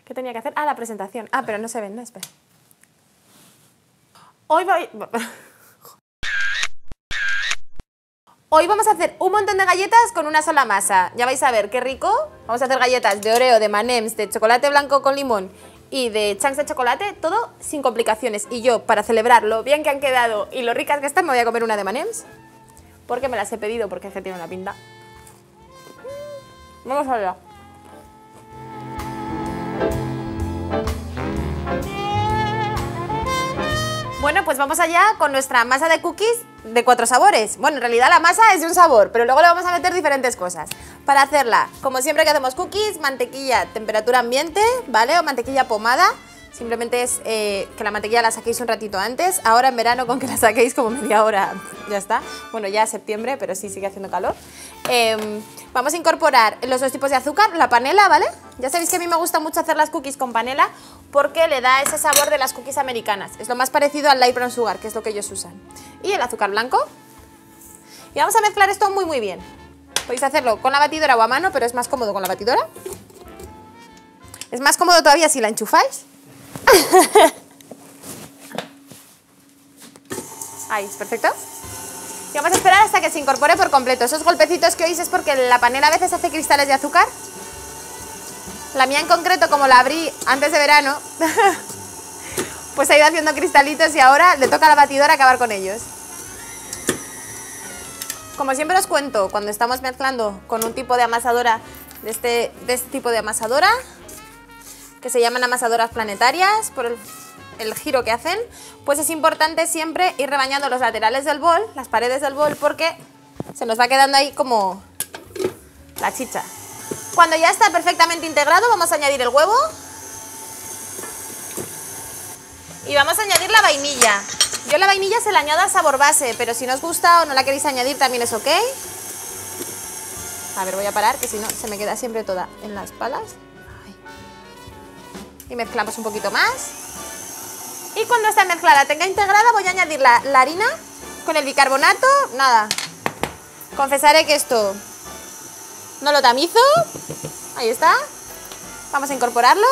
¿Qué tenía que hacer? Ah, la presentación. Ah, pero no se ven, no, espera. Hoy vamos a hacer un montón de galletas con una sola masa. Ya vais a ver qué rico. Vamos a hacer galletas de Oreo, de M&M's, de chocolate blanco con limón y de chunks de chocolate, todo sin complicaciones. Y yo, para celebrar lo bien que han quedado y lo ricas que están, me voy a comer una de M&M's. Porque me las he pedido, porque es que tiene una pinta. Vamos allá. Bueno, pues vamos allá con nuestra masa de cookies de 4 sabores. Bueno, en realidad la masa es de un sabor, pero luego le vamos a meter diferentes cosas. Para hacerla, como siempre que hacemos cookies, mantequilla temperatura ambiente, ¿vale? O mantequilla pomada. Simplemente es que la mantequilla la saquéis un ratito antes. Ahora en verano con que la saquéis como media hora, ya está. Bueno, ya es septiembre, pero sí sigue haciendo calor. Vamos a incorporar los 2 tipos de azúcar, la panela, ¿vale? Ya sabéis que a mí me gusta mucho hacer las cookies con panela porque le da ese sabor de las cookies americanas. Es lo más parecido al light brown sugar, que es lo que ellos usan. Y el azúcar blanco. Y vamos a mezclar esto muy muy bien. Podéis hacerlo con la batidora o a mano, pero es más cómodo con la batidora. Es más cómodo todavía si la enchufáis. Ahí, perfecto. Y vamos a esperar hasta que se incorpore por completo. Esos golpecitos que oís es porque la panela a veces hace cristales de azúcar. La mía en concreto, como la abrí antes de verano, pues ha ido haciendo cristalitos y ahora le toca a la batidora acabar con ellos. Como siempre os cuento, cuando estamos mezclando con un tipo de amasadora, de este tipo de amasadora, que se llaman amasadoras planetarias, por el giro que hacen, pues es importante siempre ir rebañando los laterales del bol, las paredes del bol, porque se nos va quedando ahí como la chicha. Cuando ya está perfectamente integrado, vamos a añadir el huevo y vamos a añadir la vainilla. Yo la vainilla se la añado a sabor base, pero si no os gusta o no la queréis añadir también es ok. A ver, voy a parar, que si no se me queda siempre toda en las palas. Y mezclamos un poquito más. Y cuando esta mezcla la tenga integrada voy a añadir la harina con el bicarbonato. Nada, confesaré que esto no lo tamizo. Ahí está. Vamos a incorporarlo.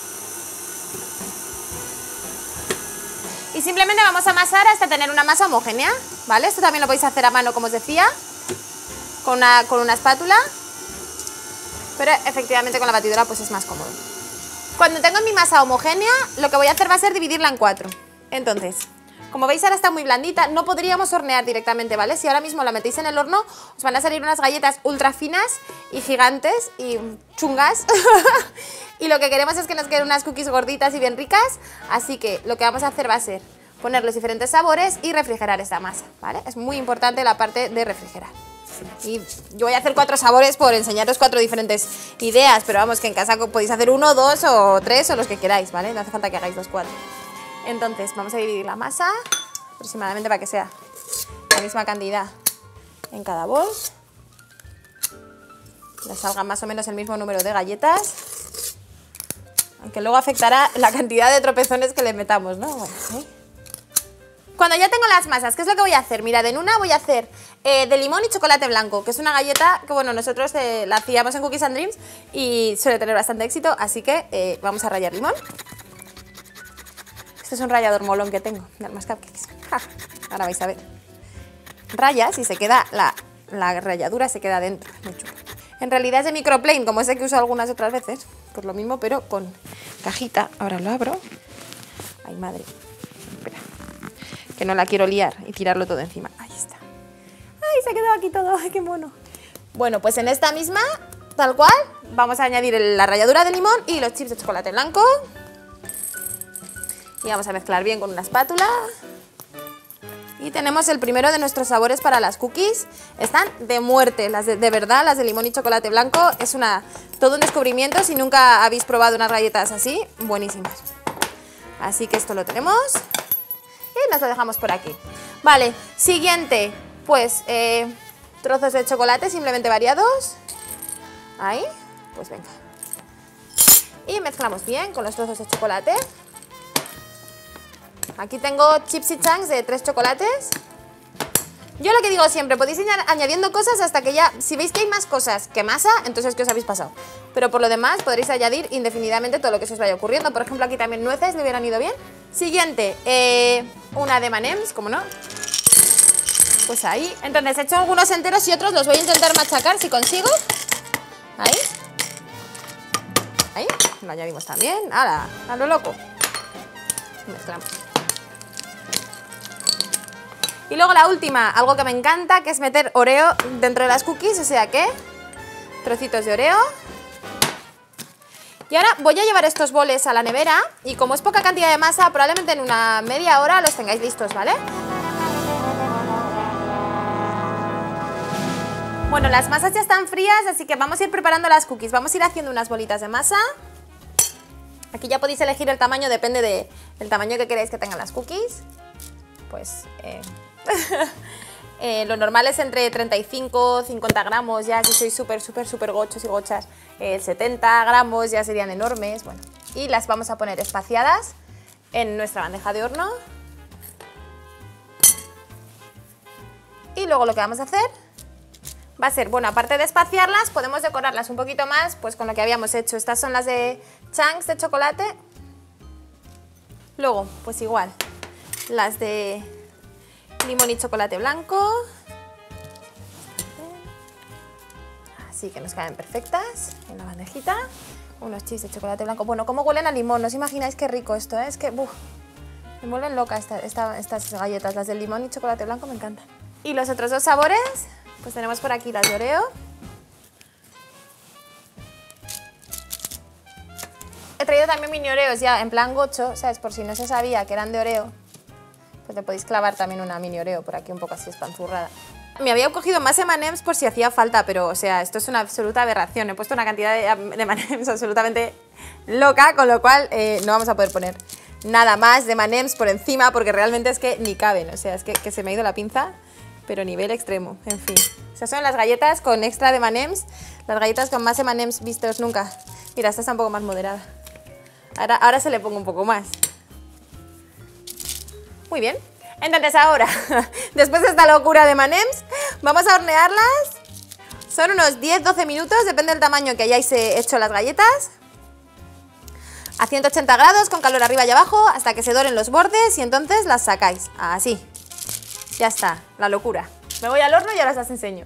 Y simplemente vamos a amasar hasta tener una masa homogénea, ¿vale? Esto también lo podéis hacer a mano, como os decía, con una espátula. Pero efectivamente con la batidora pues es más cómodo. Cuando tengo mi masa homogénea, lo que voy a hacer va a ser dividirla en 4. Entonces, como veis ahora está muy blandita, no podríamos hornear directamente, ¿vale? Si ahora mismo la metéis en el horno, os van a salir unas galletas ultra finas y gigantes y chungas. Y lo que queremos es que nos queden unas cookies gorditas y bien ricas, así que lo que vamos a hacer va a ser poner los diferentes sabores y refrigerar esta masa, ¿vale? Es muy importante la parte de refrigerar. Y yo voy a hacer 4 sabores por enseñaros 4 diferentes ideas, pero vamos, que en casa podéis hacer 1, 2 o 3 o los que queráis, ¿vale? No hace falta que hagáis los 4. Entonces vamos a dividir la masa aproximadamente para que sea la misma cantidad en cada bol. Le salga más o menos el mismo número de galletas, aunque luego afectará la cantidad de tropezones que le metamos, ¿no? Bueno, ¿sí? Cuando ya tengo las masas, ¿qué es lo que voy a hacer? Mirad, en una voy a hacer de limón y chocolate blanco, que es una galleta que, bueno, nosotros la hacíamos en Cookies and Dreams y suele tener bastante éxito, así que vamos a rallar limón. Este es un rallador molón que tengo, de más cupcakes. ¡Ja! Ahora vais a ver. Rayas y se queda, la ralladura se queda dentro, muy chulo. En realidad es de microplane, como ese que uso algunas otras veces, pues lo mismo, pero con cajita. Ahora lo abro. Ay, madre. Espera, que no la quiero liar y tirarlo todo encima. Ahí está. ¡Ay, se ha quedado aquí todo! ¡Ay, qué mono! Bueno, pues en esta misma, tal cual, vamos a añadir la ralladura de limón y los chips de chocolate blanco. Y vamos a mezclar bien con una espátula. Y tenemos el primero de nuestros sabores para las cookies. Están de muerte, de verdad, las de limón y chocolate blanco. Es todo un descubrimiento. Si nunca habéis probado unas galletas así, buenísimas. Así que esto lo tenemos. Y nos lo dejamos por aquí. Vale, siguiente, pues trozos de chocolate simplemente variados. Ahí, pues venga. Y mezclamos bien con los trozos de chocolate. Aquí tengo chips y chunks de 3 chocolates. Yo lo que digo siempre, podéis ir añadiendo cosas hasta que ya, si veis que hay más cosas que masa, entonces ¿qué os habéis pasado? pero por lo demás podréis añadir indefinidamente todo lo que se os vaya ocurriendo. Por ejemplo, aquí también nueces le hubieran ido bien. Siguiente, una de M&M's, como no. Pues ahí. Entonces he hecho algunos enteros y otros los voy a intentar machacar si consigo. Ahí. Ahí. Lo añadimos también. ¡Hala! A lo loco. Mezclamos. Y luego la última, algo que me encanta, que es meter Oreo dentro de las cookies, o sea que trocitos de Oreo. Y ahora voy a llevar estos boles a la nevera y como es poca cantidad de masa, probablemente en una media hora los tengáis listos, ¿vale? Bueno, las masas ya están frías, así que vamos a ir preparando las cookies. Vamos a ir haciendo unas bolitas de masa. Aquí ya podéis elegir el tamaño, depende del tamaño que queréis que tengan las cookies. Pues lo normal es entre 35 50 gramos, ya si sois súper gochos y gochas, 70 gramos ya serían enormes. Bueno, y las vamos a poner espaciadas en nuestra bandeja de horno. Y luego lo que vamos a hacer va a ser, bueno, aparte de espaciarlas, podemos decorarlas un poquito más pues con lo que habíamos hecho. Estas son las de chunks de chocolate. Luego, pues igual, las de limón y chocolate blanco. Así que nos quedan perfectas en la bandejita. Unos chips de chocolate blanco. Bueno, cómo huelen a limón, no os imagináis qué rico esto, ¿eh? Es que, me vuelven loca estas galletas. Las del limón y chocolate blanco me encantan. Y los otros dos sabores, pues tenemos por aquí las de Oreo. He traído también mini Oreos ya en plan gocho, ¿sabes? Por si no se sabía que eran de Oreo. Pues le podéis clavar también una mini Oreo por aquí un poco así espanzurrada. Me había cogido más M&M's por si hacía falta, pero o sea, esto es una absoluta aberración. He puesto una cantidad de M&M's absolutamente loca, con lo cual no vamos a poder poner nada más de M&M's por encima porque realmente es que ni caben. O sea, es que se me ha ido la pinza, pero nivel extremo, en fin. O sea, son las galletas con extra de M&M's, las galletas con más M&M's vistos nunca. Mira, esta está un poco más moderada. Ahora se le pongo un poco más. Muy bien, entonces ahora, después de esta locura de M&M's, vamos a hornearlas. Son unos 10-12 minutos, depende del tamaño que hayáis hecho las galletas. A 180 grados, con calor arriba y abajo, hasta que se doren los bordes y entonces las sacáis. Así, ya está, la locura. Me voy al horno y ahora os las enseño.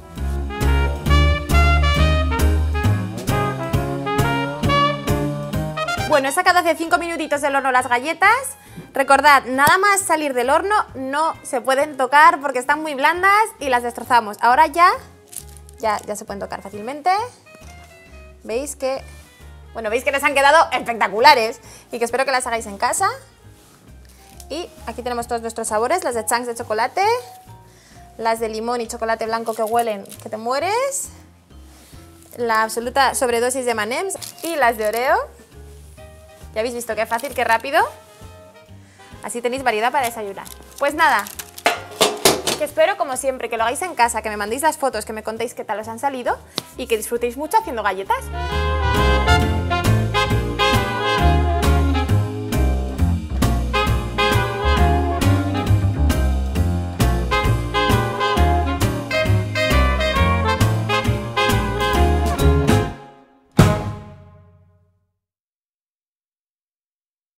Bueno, he sacado hace 5 minutitos del horno las galletas. Recordad, nada más salir del horno no se pueden tocar porque están muy blandas y las destrozamos. Ahora ya se pueden tocar fácilmente. Veis que les han quedado espectaculares y que espero que las hagáis en casa. Y aquí tenemos todos nuestros sabores, las de chunks de chocolate, las de limón y chocolate blanco que huelen que te mueres, la absoluta sobredosis de M&M's y las de Oreo. Ya habéis visto qué fácil, qué rápido. Así tenéis variedad para desayunar. Pues nada, que espero como siempre que lo hagáis en casa, que me mandéis las fotos, que me contéis qué tal os han salido y que disfrutéis mucho haciendo galletas.